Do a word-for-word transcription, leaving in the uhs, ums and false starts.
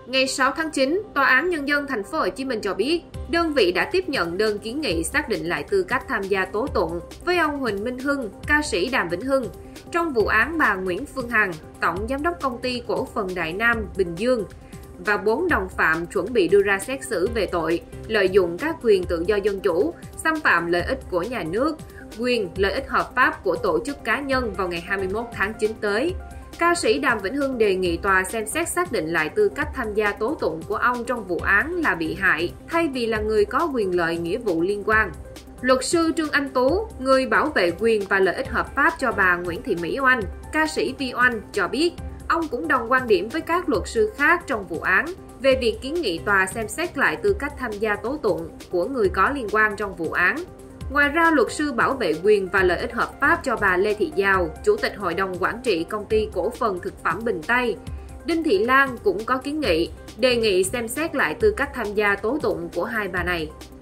Ngày sáu tháng chín, Tòa án Nhân dân Thành phố Hồ Chí Minh cho biết, đơn vị đã tiếp nhận đơn kiến nghị xác định lại tư cách tham gia tố tụng với ông Huỳnh Minh Hưng, ca sĩ Đàm Vĩnh Hưng, trong vụ án bà Nguyễn Phương Hằng, tổng giám đốc công ty cổ phần Đại Nam Bình Dương, và bốn đồng phạm chuẩn bị đưa ra xét xử về tội lợi dụng các quyền tự do dân chủ, xâm phạm lợi ích của nhà nước, quyền lợi ích hợp pháp của tổ chức cá nhân vào ngày hai mươi mốt tháng chín tới. Ca sĩ Đàm Vĩnh Hưng đề nghị tòa xem xét xác định lại tư cách tham gia tố tụng của ông trong vụ án là bị hại, thay vì là người có quyền lợi nghĩa vụ liên quan. Luật sư Trương Anh Tú, người bảo vệ quyền và lợi ích hợp pháp cho bà Nguyễn Thị Mỹ Oanh, ca sĩ Vi Oanh, cho biết, ông cũng đồng quan điểm với các luật sư khác trong vụ án về việc kiến nghị tòa xem xét lại tư cách tham gia tố tụng của người có liên quan trong vụ án. Ngoài ra, luật sư bảo vệ quyền và lợi ích hợp pháp cho bà Lê Thị Giàu, Chủ tịch Hội đồng Quản trị Công ty Cổ phần Thực phẩm Bình Tây, Đinh Thị Lan cũng có kiến nghị, đề nghị xem xét lại tư cách tham gia tố tụng của hai bà này.